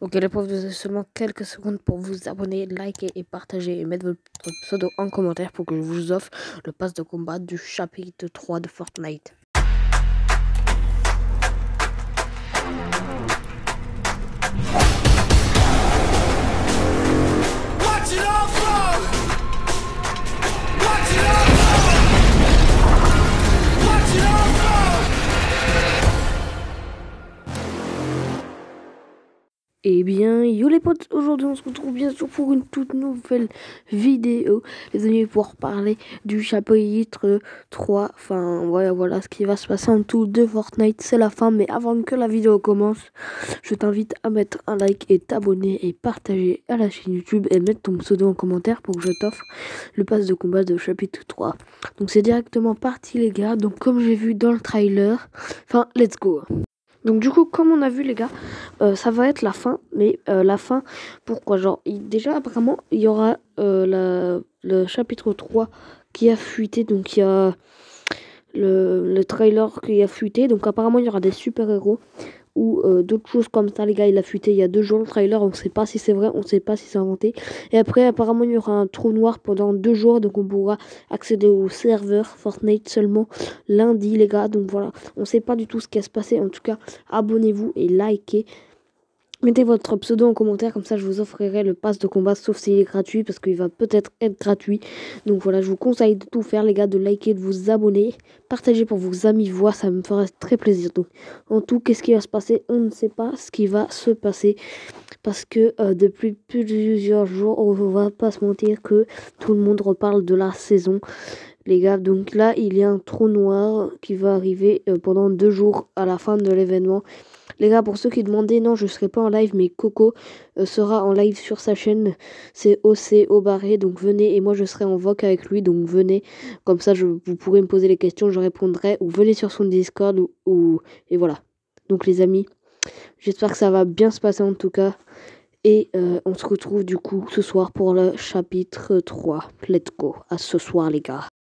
Ok les profs, vous avez seulement quelques secondes pour vous abonner, liker et partager et mettre votre pseudo en commentaire pour que je vous offre le pass de combat du chapitre 3 de Fortnite. Eh bien, yo les potes, aujourd'hui on se retrouve bien sûr pour une toute nouvelle vidéo. Les amis, pour parler du chapitre 3. Enfin, voilà ce qui va se passer en tout de Fortnite, c'est la fin. Mais avant que la vidéo commence, je t'invite à mettre un like et t'abonner et partager à la chaîne YouTube et mettre ton pseudo en commentaire pour que je t'offre le pass de combat de chapitre 3. Donc c'est directement parti les gars, donc comme j'ai vu dans le trailer, enfin let's go. Donc du coup, comme on a vu les gars, ça va être la fin. Mais la fin, pourquoi? Genre, déjà apparemment, il y aura le chapitre 3 qui a fuité. Donc il y a le trailer qui a fuité. Donc apparemment, il y aura des super-héros ou d'autres choses comme ça les gars. Il a fuité il y a 2 jours le trailer, on sait pas si c'est vrai, on sait pas si c'est inventé. Et après apparemment il y aura un trou noir pendant 2 jours, donc on pourra accéder au serveur Fortnite seulement lundi les gars. Donc voilà, on sait pas du tout ce qui va se passer. En tout cas, abonnez-vous et likez. Mettez votre pseudo en commentaire, comme ça je vous offrirai le pass de combat, sauf s'il est gratuit, parce qu'il va peut-être être gratuit. Donc voilà, je vous conseille de tout faire les gars, de liker, de vous abonner, partager pour vos amis, voir, ça me ferait très plaisir. Donc en tout, qu'est-ce qui va se passer? On ne sait pas ce qui va se passer, parce que depuis plusieurs jours, on va pas se mentir que tout le monde reparle de la saison. Les gars, donc là, il y a un trou noir qui va arriver pendant 2 jours à la fin de l'événement. Les gars, pour ceux qui demandaient, non, je serai pas en live, mais Coco sera en live sur sa chaîne. C'est OC Barré, donc venez, et moi je serai en voc avec lui, donc venez. Comme ça, vous pourrez me poser les questions, je répondrai, ou venez sur son Discord, et voilà. Donc les amis, j'espère que ça va bien se passer en tout cas. Et on se retrouve du coup ce soir pour le chapitre 3. Let's go, à ce soir les gars.